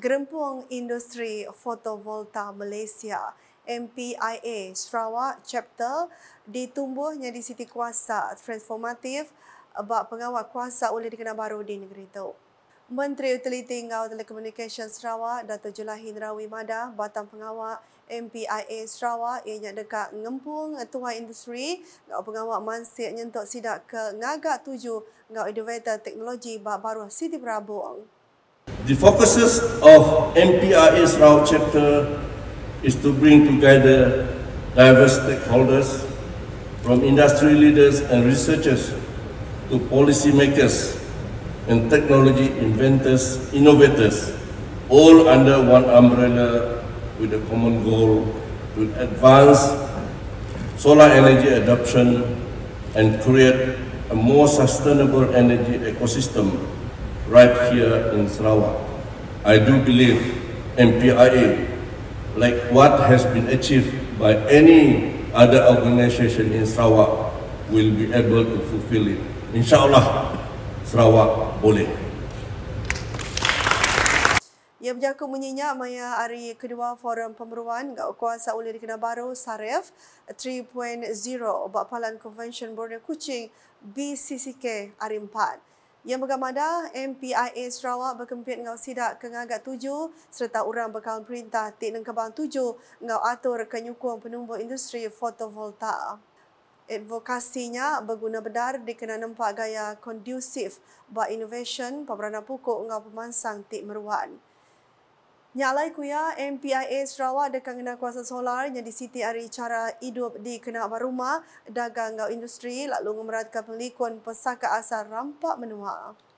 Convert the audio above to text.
Gerempung Industri Fotovolta Malaysia MPIA Sarawak Chapter Ditumbuhnya di Siti Kuasa transformatif bak pengawal kuasa oleh dikenal baru di negeri itu. Menteri Utiliti Ngau Telekomunikasi Sarawak Dato' Julahin Rawi Madah batang pengawal MPIA Sarawak ianya dekat ngempung tuai industri ngau pengawal mansik nyentuk sidak ke ngagak 7 ngau innovator teknologi bak baru Siti Berabung. The focuses of MPIA Sarawak chapter is to bring together diverse stakeholders from industry leaders and researchers to policymakers and technology inventors, innovators, all under one umbrella with a common goal to advance solar energy adoption and create a more sustainable energy ecosystem right here in Sarawak. I do believe MPIA, like what has been achieved by any other organization in Sarawak, will be able to fulfill it. InsyaAllah, Sarawak boleh. Ia berjaku menyenyak maya hari kedua Forum Pemeruan Ngau Kuasa oleh dikenal baru SAREF 3.0 Bakpalan Convention Borneo Kuching BCCK hari 4. Yang bergamada MPIA Sarawak berkempit ngau sidak ke ngagak 7 serta urang bekal perintah tik nang kebang 7 ngau atur kenyukung penumbuh industri fotovolta. Advokasinya berguna bedar dikena nampak gaya kondusif bak innovation pemberana pokok ngau pemansang tik meruan. Nyalai kuya MPIA Sarawak dekat kena kuasa solar yang di Siti hari cara hidup di kena rumah dagang ngau industri lalu memeratkan penglikuan pesaka asal rampak menua.